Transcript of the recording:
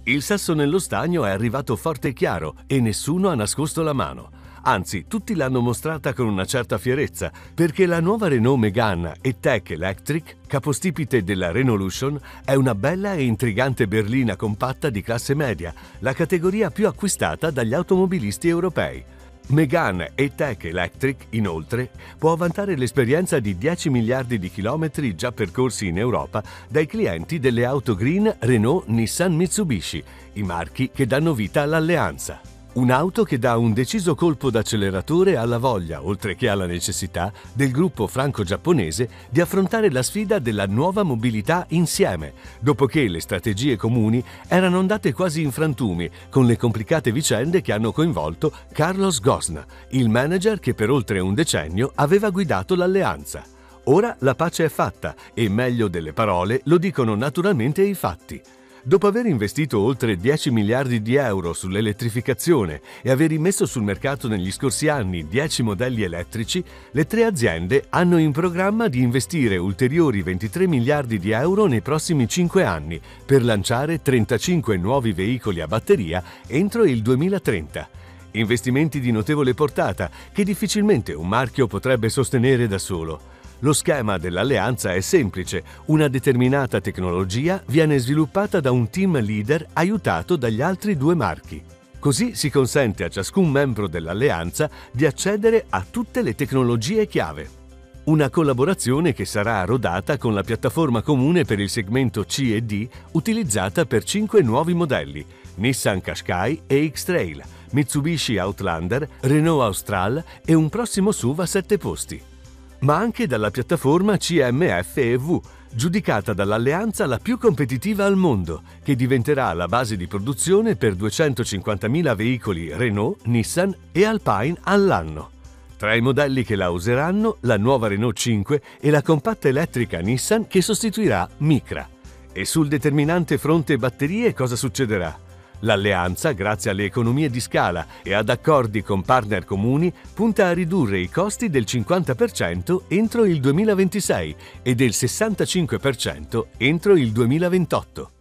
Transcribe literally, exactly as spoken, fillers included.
Il sasso nello stagno è arrivato forte e chiaro e nessuno ha nascosto la mano. Anzi, tutti l'hanno mostrata con una certa fierezza, perché la nuova Renault Megane E-Tech Electric, capostipite della Renaulution, è una bella e intrigante berlina compatta di classe media, la categoria più acquistata dagli automobilisti europei. Megane E-Tech Electric, inoltre, può vantare l'esperienza di dieci miliardi di chilometri già percorsi in Europa dai clienti delle auto green Renault, Nissan, Mitsubishi, i marchi che danno vita all'alleanza. Un'auto che dà un deciso colpo d'acceleratore alla voglia, oltre che alla necessità, del gruppo franco-giapponese di affrontare la sfida della nuova mobilità insieme, dopo che le strategie comuni erano andate quasi in frantumi con le complicate vicende che hanno coinvolto Carlos Ghosn, il manager che per oltre un decennio aveva guidato l'alleanza. Ora la pace è fatta e meglio delle parole lo dicono naturalmente i fatti. Dopo aver investito oltre dieci miliardi di euro sull'elettrificazione e aver immesso sul mercato negli scorsi anni dieci modelli elettrici, le tre aziende hanno in programma di investire ulteriori ventitré miliardi di euro nei prossimi cinque anni per lanciare trentacinque nuovi veicoli a batteria entro il duemilatrenta. Investimenti di notevole portata che difficilmente un marchio potrebbe sostenere da solo. Lo schema dell'alleanza è semplice: una determinata tecnologia viene sviluppata da un team leader aiutato dagli altri due marchi. Così si consente a ciascun membro dell'alleanza di accedere a tutte le tecnologie chiave. Una collaborazione che sarà rodata con la piattaforma comune per il segmento C e D utilizzata per cinque nuovi modelli: Nissan Qashqai e X-Trail, Mitsubishi Outlander, Renault Austral e un prossimo S U V a sette posti. Ma anche dalla piattaforma C M F E V, giudicata dall'alleanza la più competitiva al mondo, che diventerà la base di produzione per duecentocinquantamila veicoli Renault, Nissan e Alpine all'anno. Tra i modelli che la useranno, la nuova Renault cinque e la compatta elettrica Nissan che sostituirà Micra. E sul determinante fronte batterie cosa succederà? L'alleanza, grazie alle economie di scala e ad accordi con partner comuni, punta a ridurre i costi del cinquanta per cento entro il duemilaventisei e del sessantacinque per cento entro il duemilaventotto.